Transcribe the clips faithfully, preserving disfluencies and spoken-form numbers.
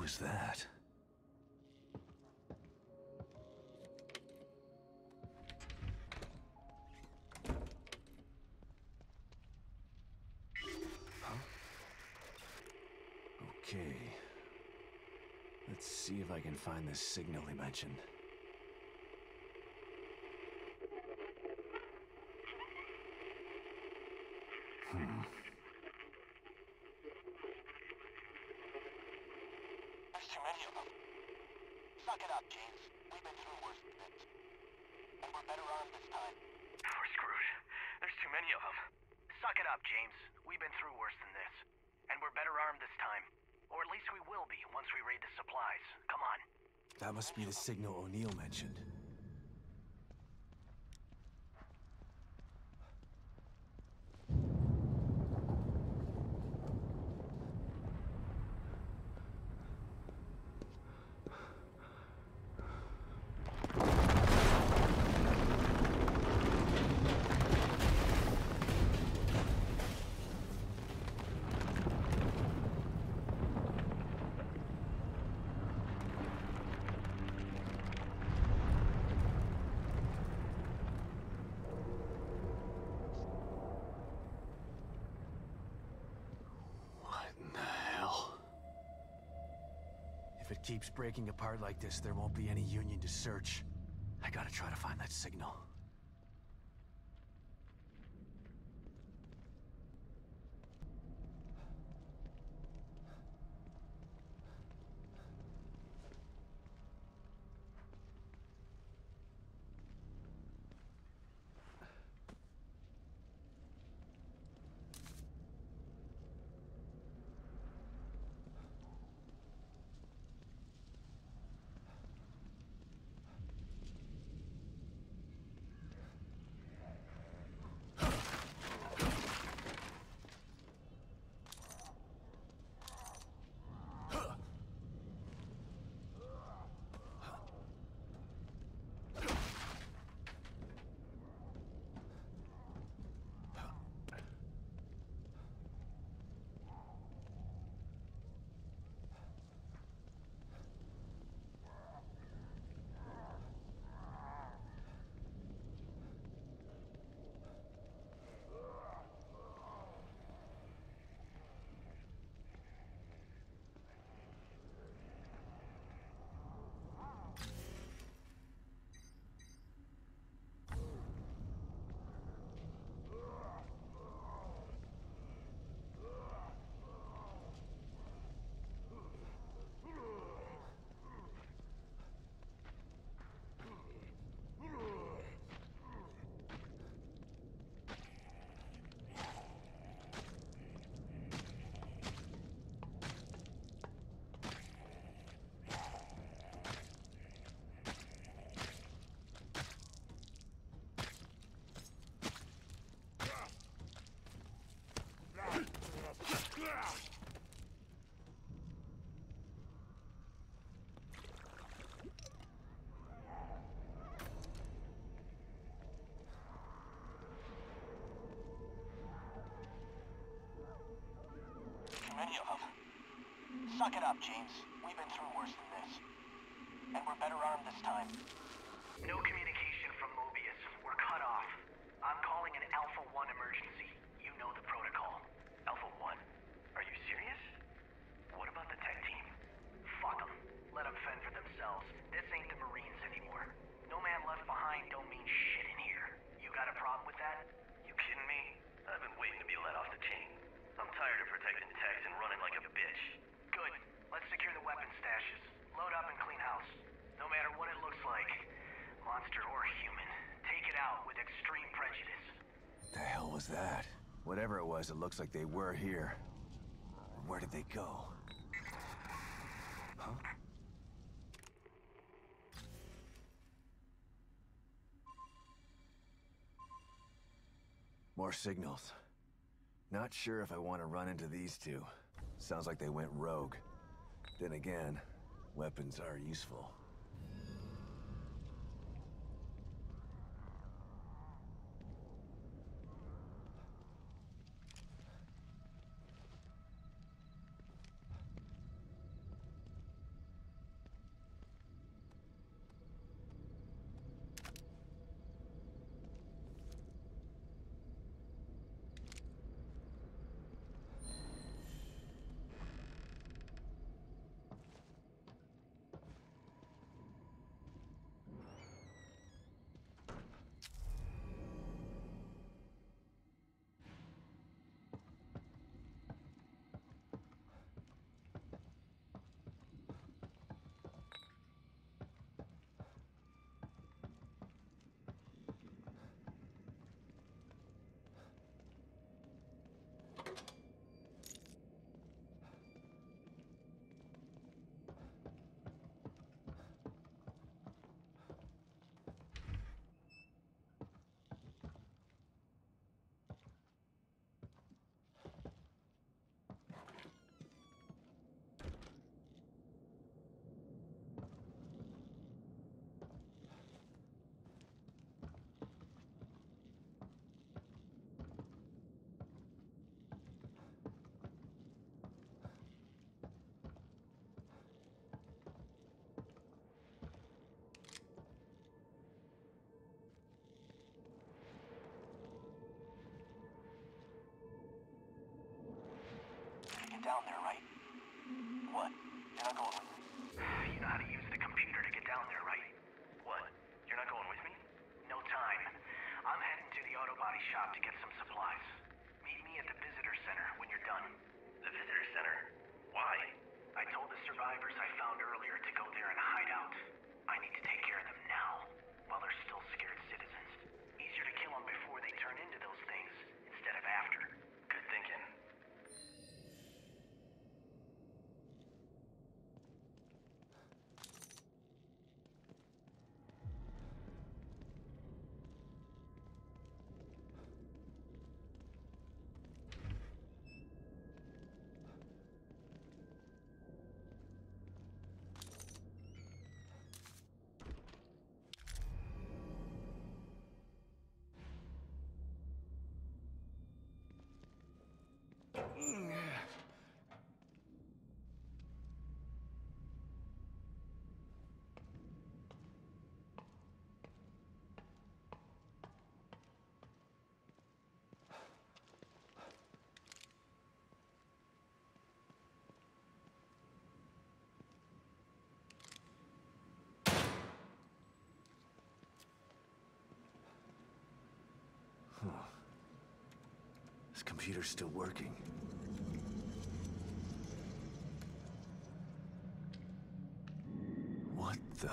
was that? Huh? Okay. Let's see if I can find this signal he mentioned. Hmm. There's too many of them. Suck it up, James. We've been through worse than this. And we're better armed this time. We're screwed. There's too many of them. Suck it up, James. We've been through worse than this. And we're better armed this time. Or at least we will be once we raid the supplies. Come on. That must be the signal O'Neill mentioned. If it keeps breaking apart like this, there won't be any Union to search. I gotta try to find that signal. Many of them. Suck it up, James. We've been through worse than this. And we're better armed this time. No communication from Mobius. We're cut off. I'm calling an Alpha one emergency. You know the protocol. Alpha one? Are you serious? What about the tech team? Fuck them. Let them fend for themselves. This ain't the Marines anymore. No man left behind don't mean shit in here. You got a problem with that? You kidding me? I've been waiting to be let off the chain. I'm tired of protecting techs and running like a bitch. Good. Let's secure the weapon stashes. Load up and clean house. No matter what it looks like, monster or human, take it out with extreme prejudice. What the hell was that? Whatever it was, it looks like they were here. Where did they go? Huh? More signals. Not sure if I want to run into these two. Sounds like they went rogue. Then again, weapons are useful. down there, right? What? You're not going with me? You know how to use the computer to get down there, right? What? You're not going with me? No time. I'm heading to the auto body shop to get some supplies. Meet me at the visitor center when you're done. The visitor center? Why? I told the survivors I found earlier to go there and hide out. I need to take care of them now, while they're still scared citizens. Easier to kill them before they turn into those things, instead of after. Good thinking. This computer's still working. What the?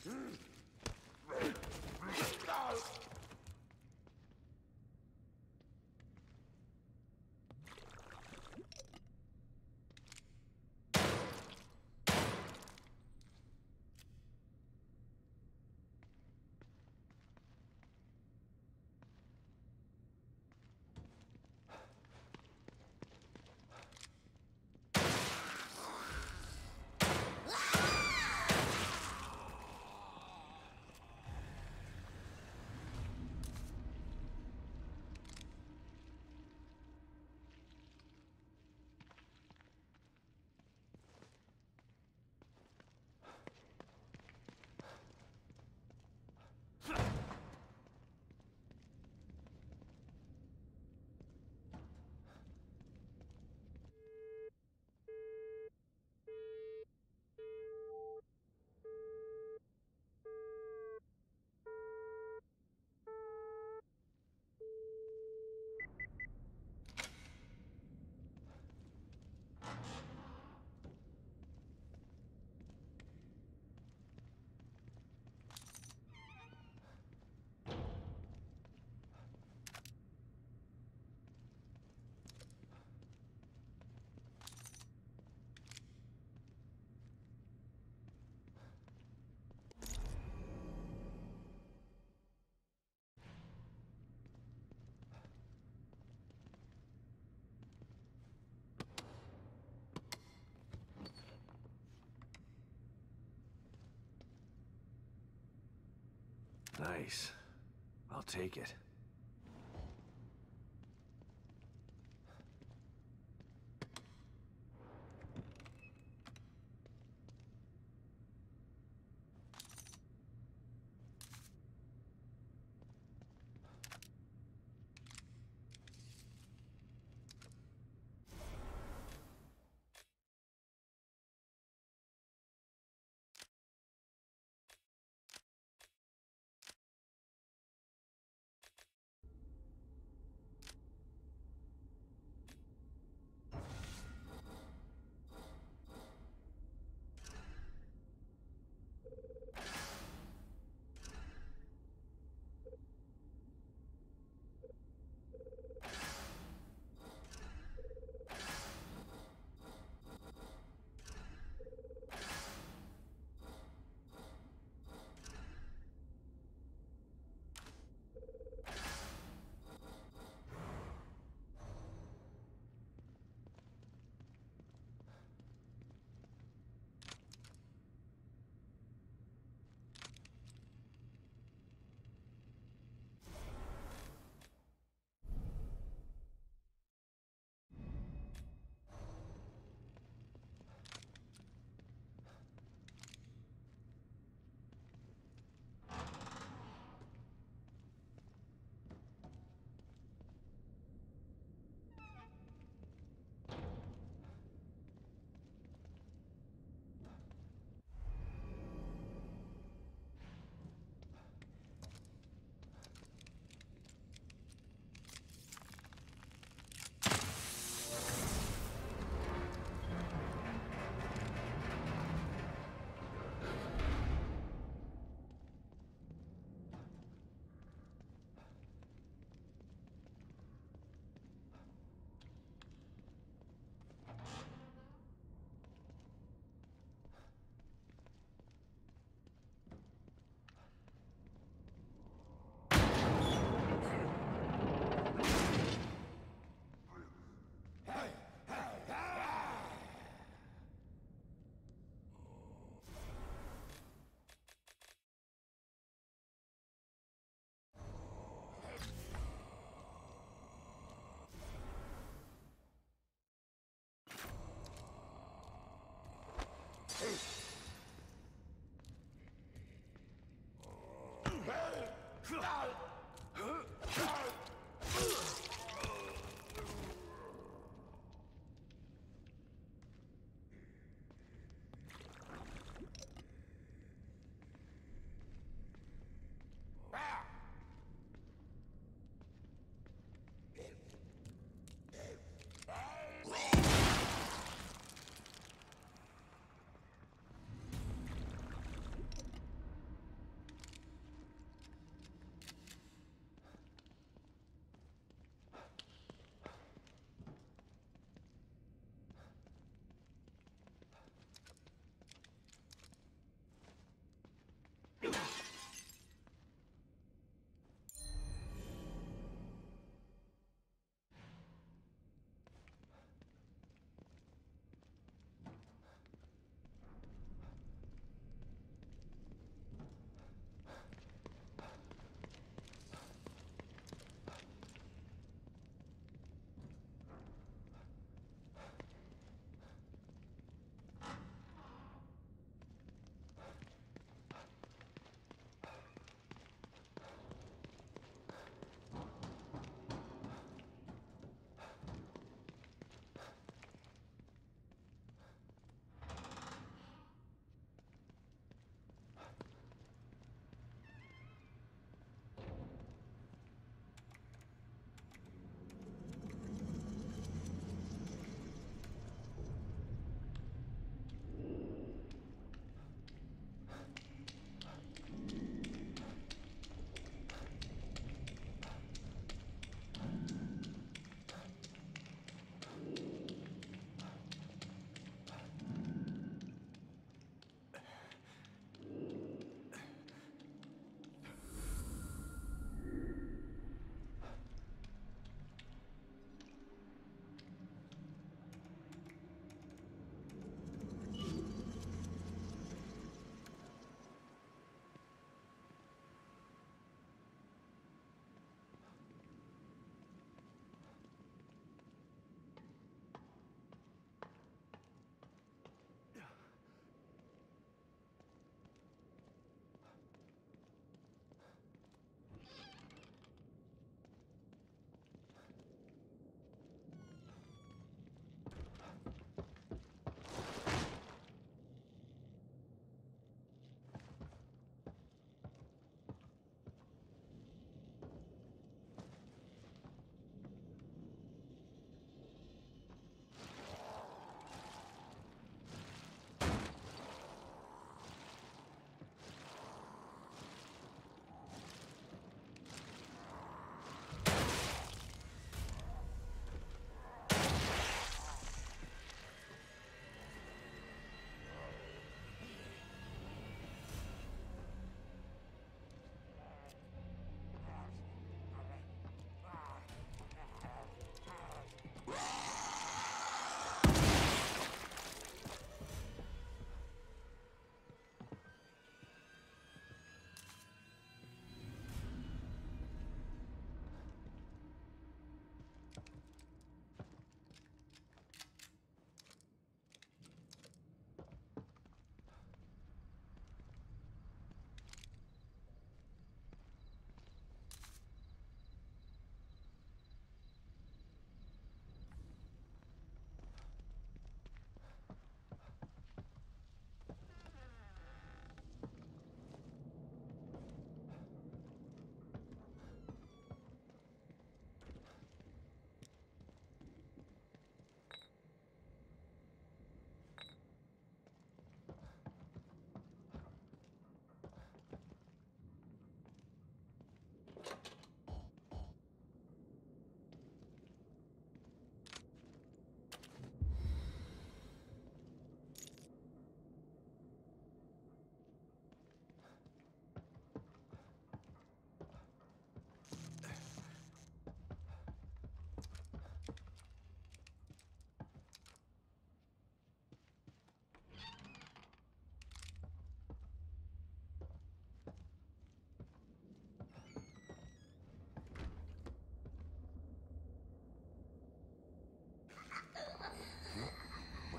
Nice. I'll take it.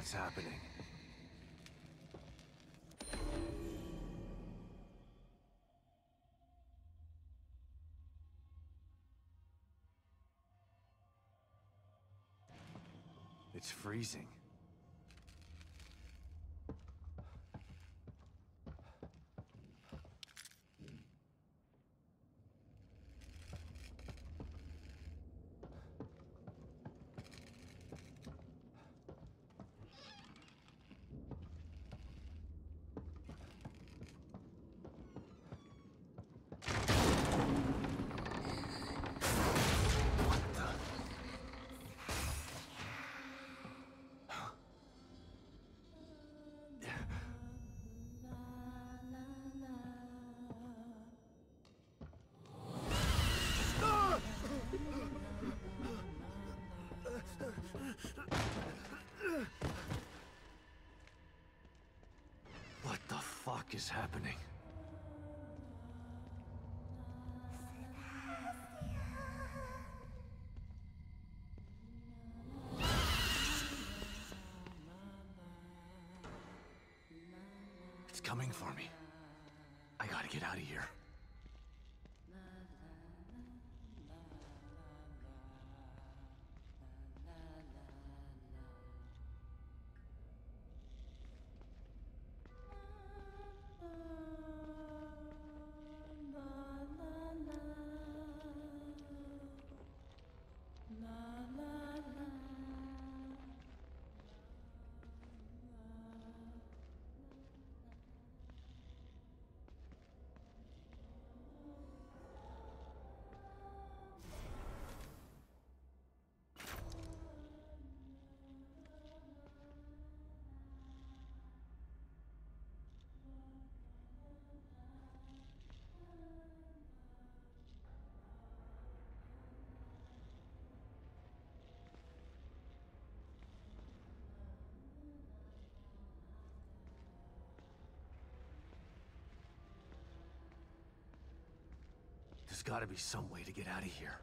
What's happening? It's freezing. What the fuck is happening? It's coming for me. I gotta get out of here. There's gotta be some way to get out of here.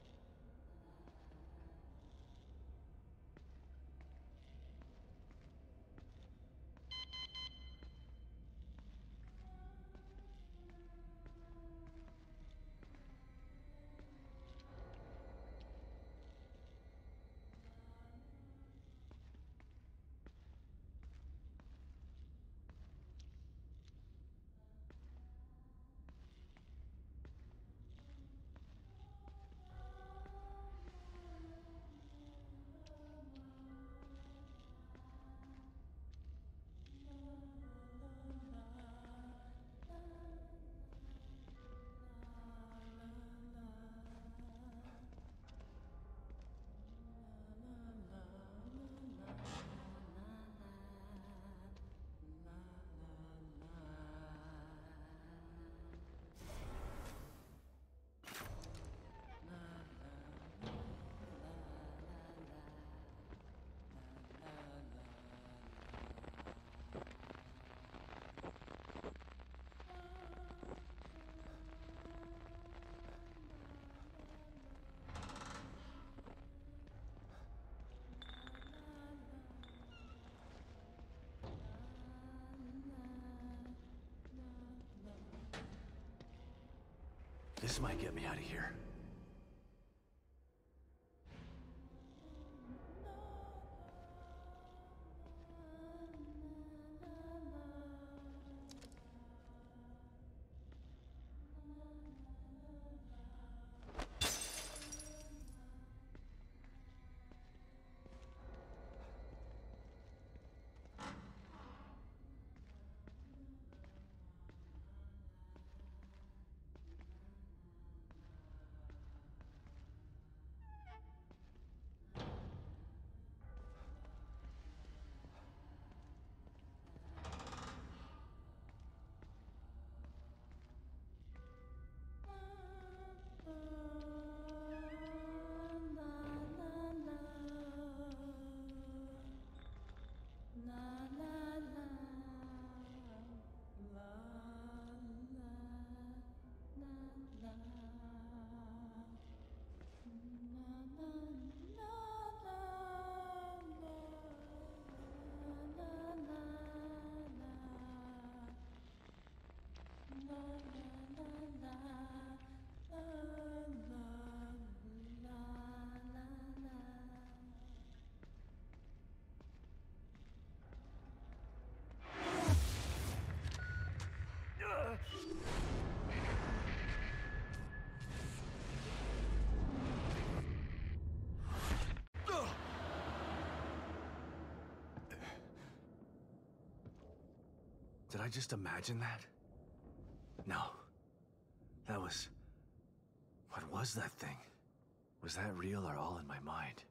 This might get me out of here. Did I just imagine that? No. That was... What was that thing? Was that real or all in my mind?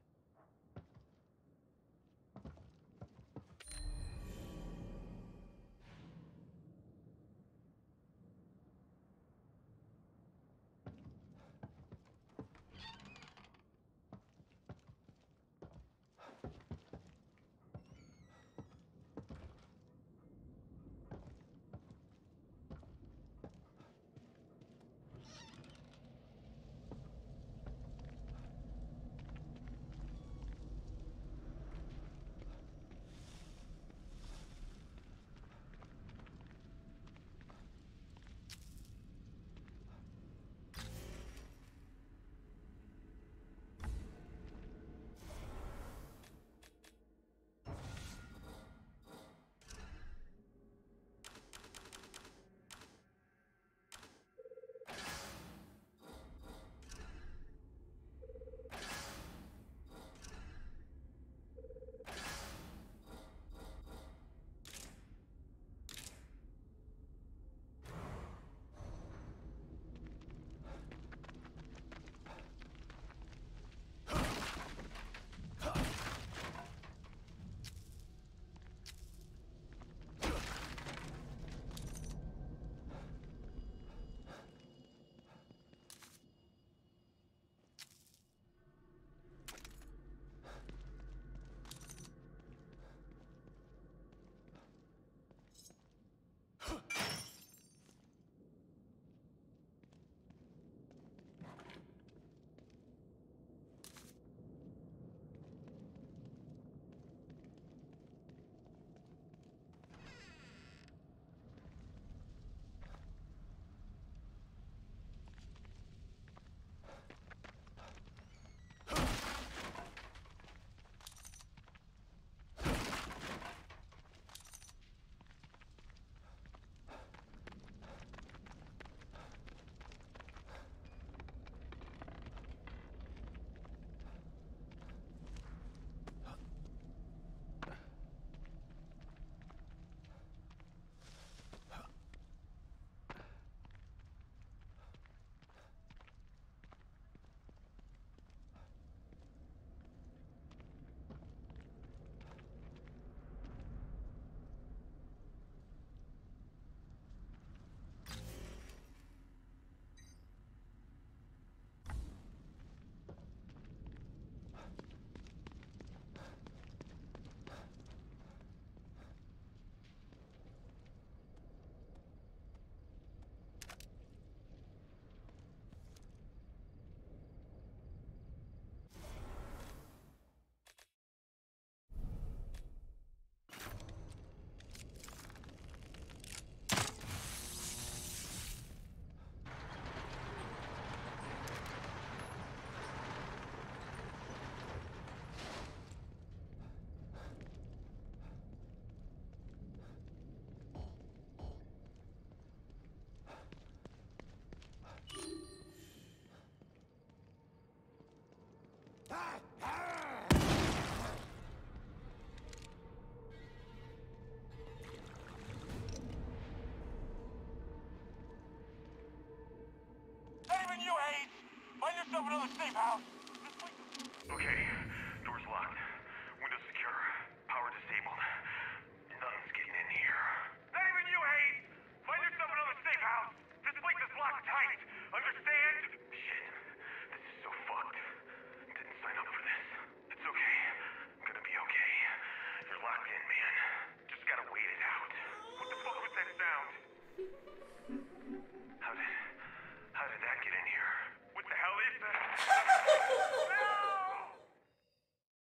Anyone you hate! Find yourself another safe house! Okay, door's locked.